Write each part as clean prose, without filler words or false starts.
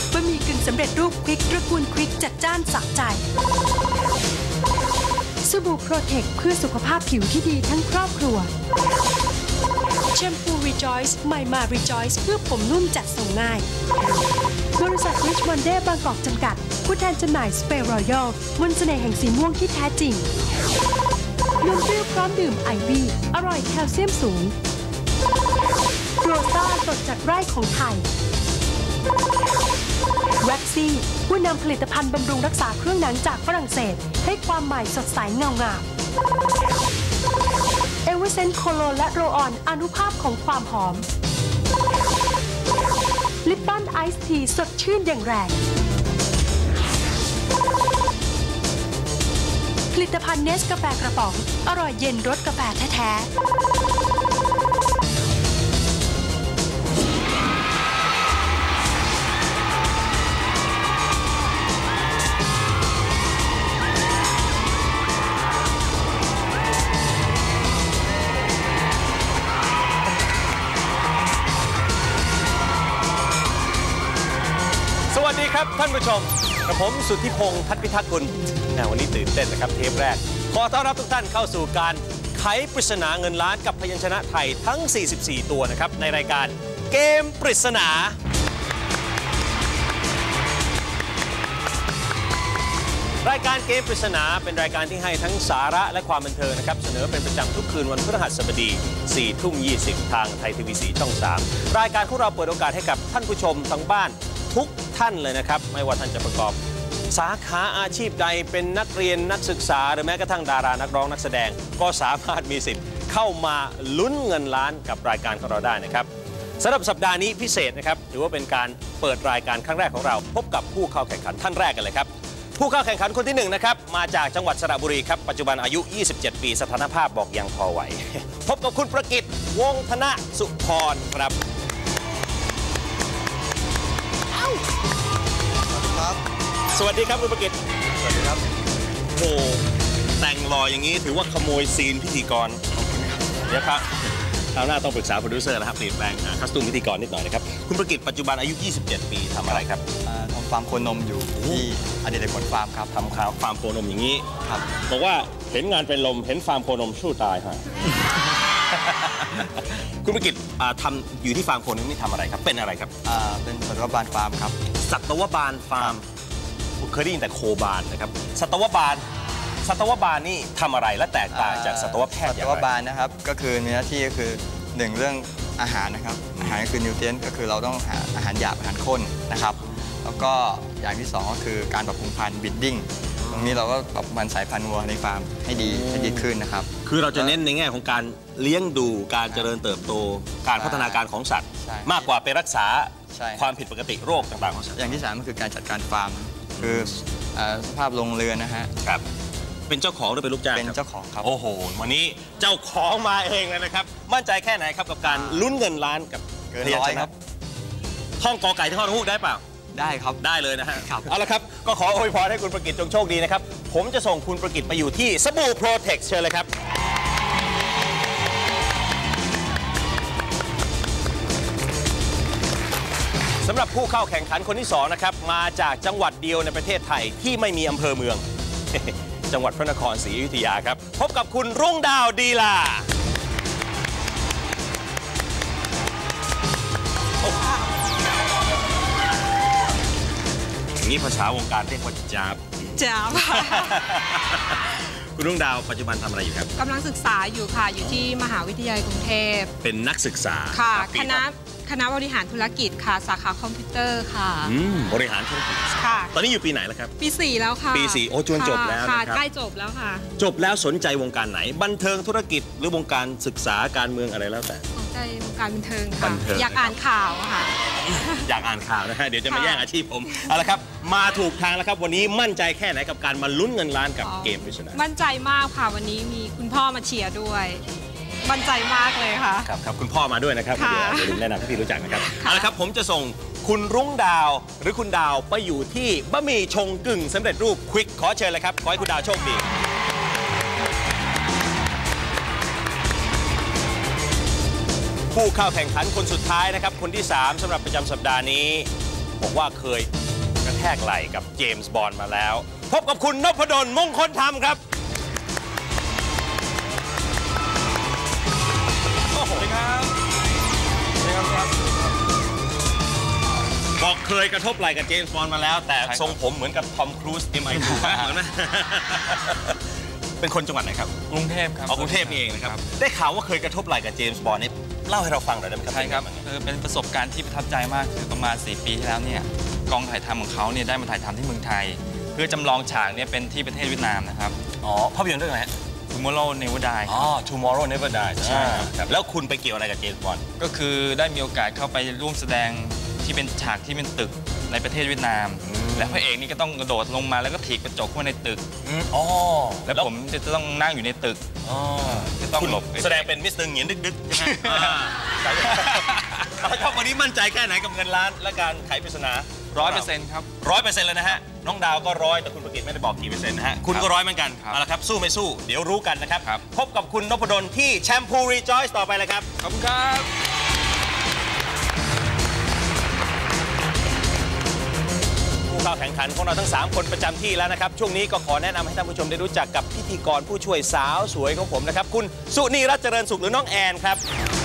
บะหมี่กึ่งสำเร็จรูปควิกตระกูลควิกจัดจ้านสะใจสบู่โปรเทคเพื่อสุขภาพผิวที่ดีทั้งครอบครัวแชมพู Rejoice ใหม่มา Rejoice เพื่อผมนุ่มจัดส่งง่ายบริษัท Rich Monday บางกอกจำกัดผู้แทนจำหน่ายสเปรย์รอยัลมนต์เสน่ห์แห่งสีม่วงที่แท้จริงนมเปรี้ยวพร้อมดื่มไอวี่อร่อยแคลเซียมสูงโรซ่าสดจากไร่ของไทยแว็กซี่ผู้นำผลิตภัณฑ์บำรุงรักษาเครื่องหนังจากฝรั่งเศสให้ความใหม่สดใสเงางามเอเวอร์เซนต์โคโลและโรออนอนุภาพของความหอมลิปตันไอซ์ทีสดชื่นอย่างแรงผลิตภัณฑ์เนสกาแฟกระป๋องอร่อยเย็นรสกาแฟแท้ๆสวัสดีครับท่านผู้ชมกับผมสุทธิพงษ์ทัศน์พิทักษ์กุลวันนี้ตื่นเต้นนะครับเทปแรกขอต้อนรับทุกท่านเข้าสู่การไขปริศนาเงินล้านกับพยัญชนะไทยทั้ง 44 ตัวนะครับในรายการเกมปริศนารายการเกมปริศนาเป็นรายการที่ให้ทั้งสาระและความบันเทิงนะครับเสนอเป็นประจำทุกคืนวันพฤหัสบดี 4:20 ทางไทยทีวี4ช่อง 3รายการของเราเปิดโอกาสให้กับท่านผู้ชมทั้งบ้านทุกท่านเลยนะครับไม่ว่าท่านจะประกอบสาขาอาชีพใดเป็นนักเรียนนักศึกษาหรือแม้กระทั่งดารานักร้องนักแสดงก็สามารถมีสิทธิ์เข้ามาลุ้นเงินล้านกับรายการของเราได้นะครับสำหรับสัปดาห์นี้พิเศษนะครับถือว่าเป็นการเปิดรายการครั้งแรกของเราพบกับผู้เข้าแข่งขันท่านแรกกันเลยครับผู้เข้าแข่งขันคนที่1นะครับมาจากจังหวัดสระบุรีครับปัจจุบันอายุ27 ปีสถานภาพบอกยังพอไหวพบกับคุณประกิต วงศ์ธนสุพรครับสวัสดีครับคุณประกิตสวัสดีครับโอ้แต่งหล่ออย่างนี้ถือว่าขโมยซีนพิธีกรเดี๋ยวครับคราวหน้าต้องปรึกษาโปรดิวเซอร์นะครับเปลี่ยนแปลงคัสตูมพิธีกรนิดหน่อยนะครับคุณประกิตปัจจุบันอายุ27 ปีทำอะไรครับทำฟาร์มโคนมอยู่ที่อดิเรกผลฟาร์มครับทำฟาร์มโคนมอย่างนี้ครับบอกว่าเห็นงานเป็นลมเห็นฟาร์มโคนมสู้ตายฮะคุณประกิตทำอยู่ที่ฟาร์มโคนมนี่ทำอะไรครับเป็นอะไรครับเป็นสัตวบาลฟาร์มครับสัตวบาลฟาร์มเคยได้ยินแต่โคบาลนะครับสัตวบาลนี่ทำอะไรและแตกต่างจากสัตวแพทย์อย่างไรสัตวบาลนะครับก็คือมีหน้าที่ก็คือ1เรื่องอาหารนะครับอาหารก็คือนิวเทรียนต์ก็คือเราต้องหาอาหารหยาบอาหารข้นนะครับแล้วก็อย่างที่2ก็คือการปรับปรุงพันธุ์บิดดิ้งตรงนี้เราก็ปรับพันธุ์สายพันธุ์วัวในฟาร์มให้ดีขึ้นนะครับคือเราจะเน้นในแง่ของการเลี้ยงดูการเจริญเติบโตการพัฒนาการของสัตว์มากกว่าไปรักษาความผิดปกติโรคต่างๆของสัตว์อย่างที่3ก็คือการจัดการฟาร์มคือสภาพโรงเรือนนะฮะครับเป็นเจ้าของหรือเป็นลูกจ้างเป็นเจ้าของครับโอ้โหวันนี้เจ้าของมาเองเลยนะครับมั่นใจแค่ไหนครับกับการลุ้นเงินล้านกับเกินร้อยครับท่องกอไก่ที่ท่องฮูกได้เปล่าได้ครับได้เลยนะฮะเอาละครับก็ขออวยพรให้คุณประกิตจงโชคดีนะครับผมจะส่งคุณประกิตไปอยู่ที่สบู่โปรเทคเชิญเลยครับสำหรับผู้เข้าแข่งขันคนที่2นะครับมาจากจังหวัดเดียวในประเทศไทยที่ไม่มีอำเภอเมือง จังหวัดพระนครศรีอยุธยาครับพบกับคุณรุ่งดาวดีลานี่ภาษาวงการเรียกว่าจ๊าบคุณรุ่งดาวปัจจุบันทำอะไรอยู่ครับกำลังศึกษาอยู่ค่ะอยู่ที่มหาวิทยาลัยกรุงเทพเป็นนักศึกษาค่ะคณะบริหารธุรกิจค่ะสาขาคอมพิวเตอร์ค่ะบริหารธุรกิจค่ะตอนนี้อยู่ปีไหนแล้วครับปี 4แล้วค่ะปี 4โอ้จนจบแล้วนะครับใกล้จบแล้วค่ะจบแล้วสนใจวงการไหนบันเทิงธุรกิจหรือวงการศึกษาการเมืองอะไรแล้วแต่สนใจวงการบันเทิงค่ะอยากอ่านข่าวค่ะอยากอ่านข่าวนะฮะเดี๋ยวจะมาแย่งอาชีพผมเอาละครับมาถูกทางแล้วครับวันนี้มั่นใจแค่ไหนกับการมาลุ้นเงินล้านกับเกมปริศนามั่นใจมากค่ะวันนี้มีคุณพ่อมาเชียร์ด้วยมั่นใจมากเลยค่ะครับคุณพ่อมาด้วยนะครับเดี๋ยวแนะนำให้พี่รู้จักนะครับเอาละครับผมจะส่งคุณรุ่งดาวหรือคุณดาวไปอยู่ที่บะหมี่ชงกึ่งสำเร็จรูปควิกขอเชิญเลยครับขอให้คุณดาวโชคดีผู้เข้าแข่งขันคนสุดท้ายนะครับคนที่3สำหรับประจำสัปดาห์นี้บอกว่าเคยระแทกไหล่กับเจมส์บอนด์มาแล้วพบกับคุณนพดลมงคลธรรมครับสวัสดีครับบอกเคยกระทบไหล่กับเจมส์บอนด์มาแล้วแต่ทรงผมเหมือนกับทอมครูซ MI2 มากเลยนะเป็นคนจังหวัดไหนครับกรุงเทพครับกรุงเทพนี่เองนะครับได้ข่าวว่าเคยกระทบไหล่กับเจมส์บอนด์นี่เล่าให้เราฟังหน่อยได้ไหมครับใช่ครับเป็นประสบการณ์ที่ประทับใจมากคือประมาณ4 ปีที่แล้วเนี่ยกองถ่ายทำของเขาเนี่ยได้มาถ่ายทำที่เมืองไทยเพื่อจำลองฉากเนี่ยเป็นที่ประเทศเวียดนามนะครับภาพยนตร์เรื่องอะไรฮะ Tomorrow Never Die Tomorrow Never Die ใช่ครับแล้วคุณไปเกี่ยวอะไรกับเจมส์บอนด์ก็คือได้มีโอกาสเข้าไปร่วมแสดงที่เป็นฉากที่เป็นตึกในประเทศเวียดนามและพระเอกนี่ก็ต้องกระโดดลงมาแล้วก็ถีบกระจกเข้าในตึกแล้วผมจะต้องนั่งอยู่ในตึกจะต้องหลบแสดงเป็นมิสเตอร์เหงียนดึกๆใช่ไหมครับวันนี้มั่นใจแค่ไหนกับเงินล้านและการไขปริศนา 100%ครับ 100%เลยนะฮะน้องดาวก็100แต่คุณประกิตไม่ได้บอกกี่เปอร์เซ็นต์นะฮะคุณก็100เหมือนกันเอาละครับสู้ไม่สู้เดี๋ยวรู้กันนะครับพบกับคุณนพดลที่แชมพูรีจอยส์ต่อไปเลยครับขอบคุณครับผู้เข้าแข่งขันของเราทั้ง3คนประจำที่แล้วนะครับช่วงนี้ก็ขอแนะนำให้ท่านผู้ชมได้รู้จักกับพิธีกรผู้ช่วยสาวสวยของผมนะครับคุณสุนีรัตน์เจริญสุขหรือน้องแอนครับ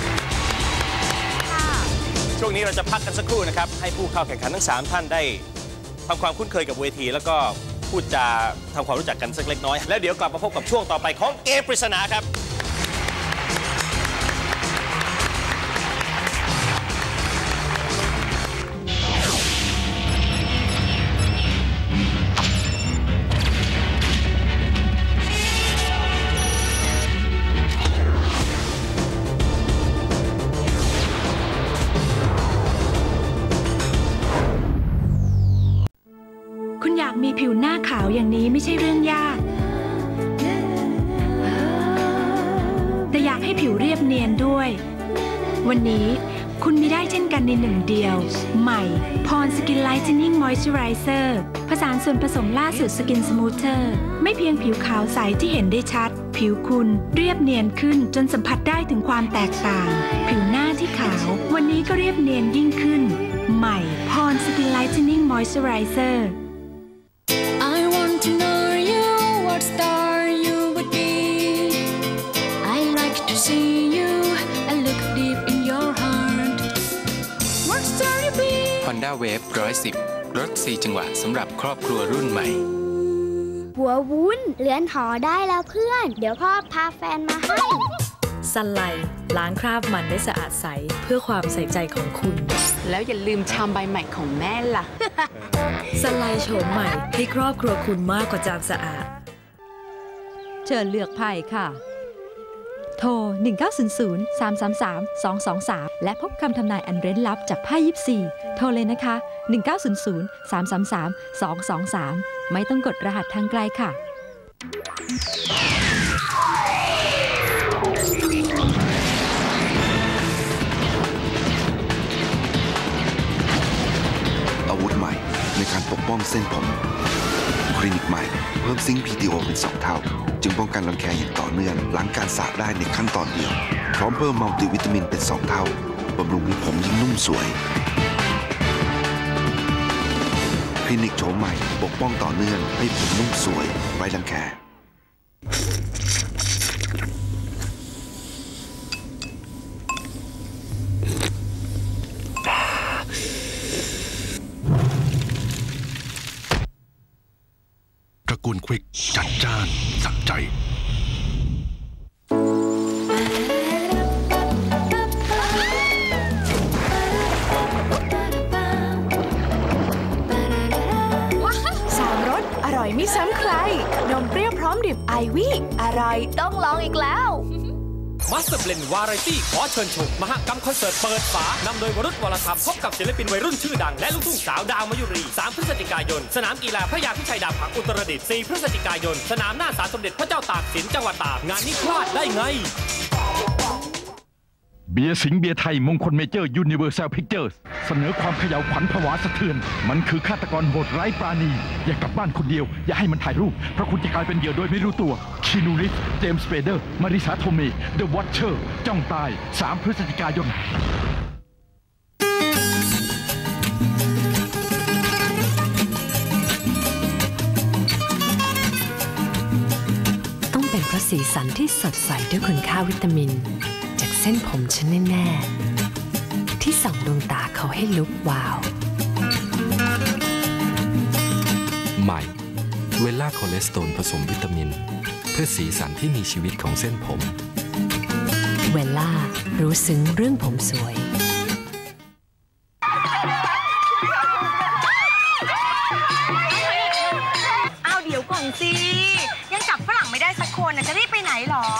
ช่วงนี้เราจะพักกันสักครู่นะครับให้ผู้เข้าแข่งขันทั้ง3ท่านได้ทำความคุ้นเคยกับเวทีแล้วก็พูดจาทำความรู้จักกันสักเล็กน้อยแล้วเดี๋ยวกลับมาพบกับช่วงต่อไปของเกมปริศนาครับอยากมีผิวหน้าขาวอย่างนี้ไม่ใช่เรื่องยากแต่อยากให้ผิวเรียบเนียนด้วยวันนี้คุณมีได้เช่นกันในหนึ่งเดียวใหม่พรสกินไลท์เทนนิ่งมอยส์เจอไรเซอร์ผสานส่วนผสมล่าสุดสกินสมูทเตอร์ไม่เพียงผิวขาวใสที่เห็นได้ชัดผิวคุณเรียบเนียนขึ้นจนสัมผัสได้ถึงความแตกต่างผิวหน้าที่ขาววันนี้ก็เรียบเนียนยิ่งขึ้นใหม่พรสกินไลท์เทนนิ่งมอยส์เจอไรเซอร์ To know you, what star you would be. I like to see you and look deep in your heart. What star you be? Honda Wave 110 รถ 4 จังหวะสำหรับครอบครัวรุ่นใหม่หัววุ้นเรือนหอได้แล้วเพื่อนเดี๋ยวพ่อพาแฟนมาให้ซันไลล้างคราบมันได้สะอาดใสเพื่อความใส่ใจของคุณแล้วอย่าลืมชามใบใหม่ของแม่ล่ะซันไลโฉมใหม่ให้ครอบครัวคุณมากกว่าจานสะอาดเชิญเลือกไพ่ค่ะโทร1900-333-223และพบคำทำนายอันเร้นลับจากไพ่ยิปซีโทรเลยนะคะ1900-333-223ไม่ต้องกดรหัสทางไกลค่ะอาวุธใหม่ในการปกป้องเส้นผมคลินิกใหม่เพิ่มซิงค์ PTO เป็น2 เท่าจึงป้องกันรังแคอย่างต่อเนื่องล้างการสระได้ในขั้นตอนเดียวพร้อมเพิ่มมัลติวิตามินเป็น2 เท่าบำรุงให้ผมยิ่งนุ่มสวยคลินิกโฉมใหม่ปกป้องต่อเนื่องให้ผมนุ่มสวยไร้รังแคตระกูลควิกจัดจ้านสักใจไม่ซ้ำใครนมเปรี้ยวพร้อมดื่มไอวี่อร่อยต้องลองอีกแล้วมาสเตอร์เบลนด์วาไรตี้ขอเชิญชมมหกรรมคอนเสิร์ตเปิดฝานำโดยวรุษวรธรรมพบกับศิลปินวัยรุ่นชื่อดังและลูกทุ่งสาวดาวมยุรี3 พฤศจิกายนสนามกีฬาพระยาพิชัยดาบผักอุตรดิตถ์4 พฤศจิกายนสนามหน้าศาลสมเด็จพระเจ้าตากสินจังหวัดตากงานนี้พลาดได้ไงเบียร์สิงห์เบียร์ไทยมงคลเมเจอร์ยูนิเวอร์แซลพิกเจอร์เสนอความเขย่าวขวัญผวาสะเทือนมันคือฆาตกรโหดไร้ปราณีอย่ากลับบ้านคนเดียวอย่าให้มันถ่ายรูปเพราะคุณจะกลายเป็นเหยื่อโดยไม่รู้ตัวคีนูริฟเจมส์สเปเดอร์มาริสาโทเมเดอะวอชเชอร์จ้องตาย3 พฤศจิกายนราะสีสันที่สดใสด้วยคุณค่าวิตามินจากเส้นผมฉันแน่ๆที่ส่องดวงตาเขาให้ลุกวาวใหม่เวลล่าคอเลสเตอรอลผสมวิตามินเพื่อสีสันที่มีชีวิตของเส้นผมเวลล่ารู้ซึ้งเรื่องผมสวยเอาเดี๋ยวก่อนสิยังจับฝรั่งไม่ได้สักคนจะรีบไปไหนหรอ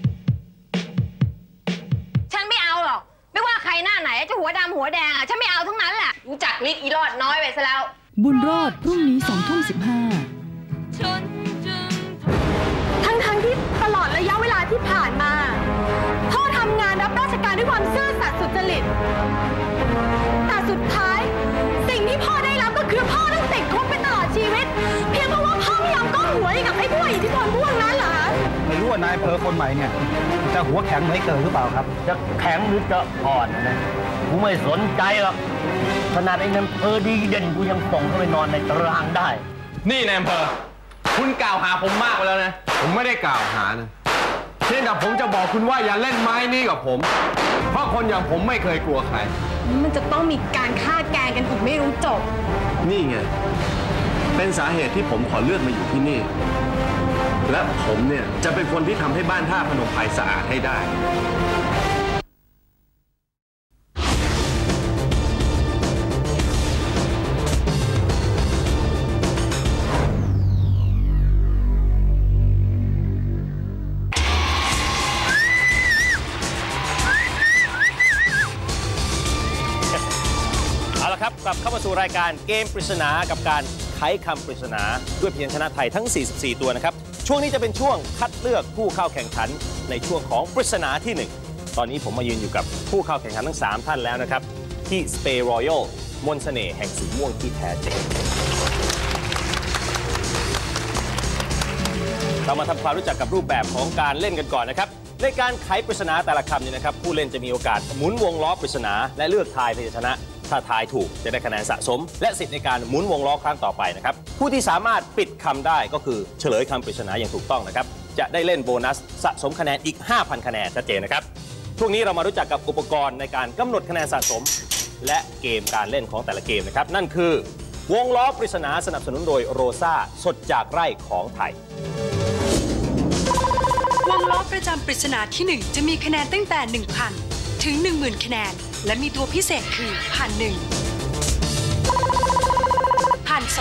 ฉันไม่เอาหรอกไม่ว่าใครหน้าไหนจะหัวดำหัวแดงฉันไม่เอาทั้งนั้นแหละรู้จักนิดอีรอดน้อยไปซะแล้วบุญรอดพรุ่งนี้20:15 ทั้งที่ตลอดระยะเวลาที่ผ่านมาพ่อทำงานรับราชการด้วยความซื่อสัตย์สุจริตแต่สุดท้ายสิ่งที่พ่อได้รับก็คือพ่อต้องติดคุกไปตลอดชีวิตเพียงเพราะว่าพ่อไม่ยอมก้มหัวให้กับไอ้พวกอิทธิพลพวกนั้นเหรอไม่รู้ว่านายอำเภอคนใหม่เนี่ยจะหัวแข็งไม่เกินหรือเปล่าครับจะแข็งหรือจะอ่อนนะกูไม่สนใจหรอกขนาดไอ้นายอำเภอดีเด่นกูยังส่งเข้าไปนอนในตารางได้นี่นายอำเภอคุณกล่าวหาผมมากไปแล้วนะผมไม่ได้กล่าวหานะเพียงแต่ผมจะบอกคุณว่าอย่าเล่นไม้นี้กับผมเพราะคนอย่างผมไม่เคยกลัวใครมันจะต้องมีการฆ่าแกล้งกันอีกไม่รู้จบนี่ไงเป็นสาเหตุที่ผมขอเลือกมาอยู่ที่นี่และผมเนี่ยจะเป็นคนที่ทำให้บ้านท่าพนมไพรสะอาดให้ได้กลับเข้ามาสู่รายการเกมปริศนากับการไขคำปริศนาด้วยพยัญชนะไทยทั้ง44ตัวนะครับช่วงนี้จะเป็นช่วงคัดเลือกผู้เข้าแข่งขันในช่วงของปริศนาที่1ตอนนี้ผมมายืนอยู่กับผู้เข้าแข่งขันทั้ง3ท่านแล้วนะครับที่สเปย์รอยัลมนต์เสน่ห์แห่งสีม่วงที่แท้จริงเรามาทำความรู้จักกับรูปแบบของการเล่นกันก่อนนะครับในการไขปริศนาแต่ละคำเนี่ยนะครับผู้เล่นจะมีโอกาสหมุนวงล้อปริศนาและเลือกทายพยัญชนะถ้าทายถูกจะได้คะแนนสะสมและสิทธิ์ในการหมุนวงล้อครั้งต่อไปนะครับผู้ที่สามารถปิดคำได้ก็คือเฉลยคำปริศนาอย่างถูกต้องนะครับจะได้เล่นโบนัสสะสมคะแนนอีก 5,000 คะแนนชัดเจนนะครับช่วงนี้เรามารู้จักกับอุปกรณ์ในการกำหนดคะแนนสะสมและเกมการเล่นของแต่ละเกมนะครับนั่นคือวงล้อปริศนาสนับสนุนโดยโรซ่าสดจากไร่ของไทยวงล้อประจำปริศนาที่1จะมีคะแนนตั้งแต่ 1,000 ถึง 10,000 คะแนนและมีตัวพิเศษคือผ่าน 1 ผ่าน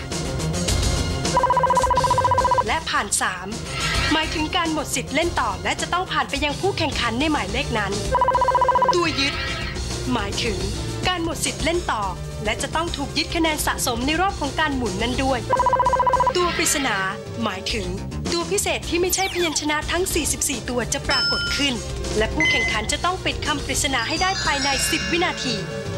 2 และผ่าน 3 หมายถึงการหมดสิทธิ์เล่นต่อและจะต้องผ่านไปยังผู้แข่งขันในหมายเลขนั้นตัวยึดหมายถึงการหมดสิทธิ์เล่นต่อและจะต้องถูกยึดคะแนนสะสมในรอบของการหมุนนั้นด้วยตัวปริศนาหมายถึงตัวพิเศษที่ไม่ใช่พยัญชนะทั้ง44ตัวจะปรากฏขึ้นและผู้แข่งขันจะต้องปิดคำปริศนาให้ได้ภายใน10 วินาที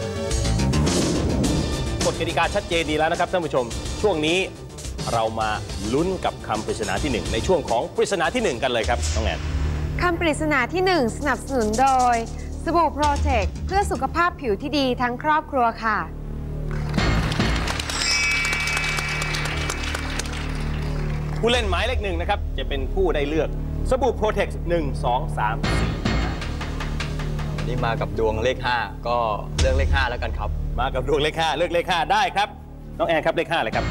กฎกติกาชัดเจนดีแล้วนะครับท่านผู้ชมช่วงนี้เรามาลุ้นกับคำปริศนาที่1ในช่วงของปริศนาที่1กันเลยครับน้องแอนคำปริศนาที่1สนับสนุนโดยสบู่โปรเทคเพื่อสุขภาพผิวที่ดีทั้งครอบครัวค่ะผู้เล่นหมายเลข1นะครับจะเป็นผู้ได้เลือกสบู่โปรเทค1 2 3 4 วันนี้มากับดวงเลข5ก็เลือกเลข5แล้วกันครับมากับดวงเลข5เลือกเลข5ได้ครับน้องแอนครับเลข5เลยครับ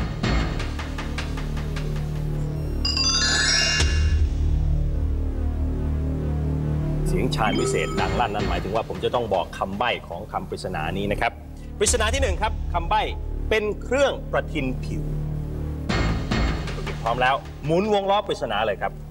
เสียงชานวิเศษดังลั่นนั่นหมายถึงว่าผมจะต้องบอกคำใบ้ของคำปริศนานี้นะครับปริศนาที่1ครับคำใบ้เป็นเครื่องประทินผิวพร้อมแล้วหมุนวงล้อปริศนาเลยครับ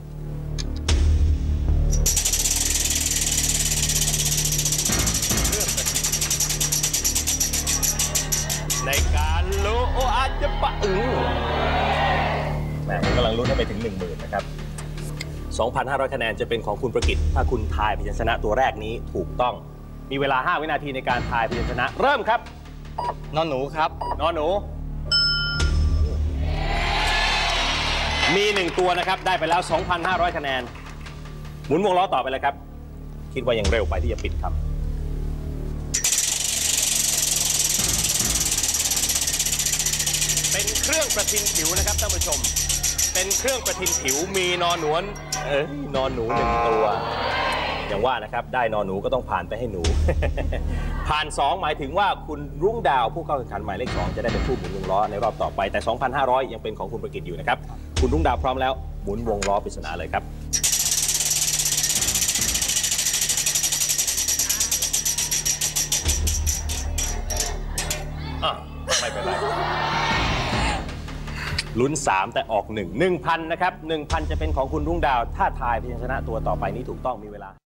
ในการรู้อาจจะปะแหมผมกำลังลุ้นให้ไปถึง 10,000 นะครับ 2,500 คะแนนจะเป็นของคุณประกิตถ้าคุณทายพยัญชนะตัวแรกนี้ถูกต้องมีเวลา5 วินาทีในการทายพยัญชนะเริ่มครับนอนหนูครับนอนหนูมี1ตัวนะครับได้ไปแล้ว 2,500 คะแนนหมุนวงล้อต่อไปเลยครับคิดว่ายังเร็วไปที่จะปิดครับเป็นเครื่องประทินผิวนะครับท่านผู้ชมเป็นเครื่องประทินผิวมีนอนหนวนนอนหนู1 ตัวอย่างว่านะครับได้นอนหนูก็ต้องผ่านไปให้หนู ผ่าน 2 หมายถึงว่าคุณรุ่งดาวผู้เข้าแข่งขันหมายเลข 2จะได้เป็นผู้หมุนวงล้อในรอบต่อไปแต่ 2,500 ยังเป็นของคุณประกิตอยู่นะครับคุณรุ่งดาวพร้อมแล้วหมุนวงล้อปริศนาเลยครับไม่เป็นไรลุ้น3แต่ออก1,000 นะครับ 1,000 จะเป็นของคุณรุ่งดาวถ้าทายพยัญชนะตัวต่อไปนี้ถูกต้องมีเวลา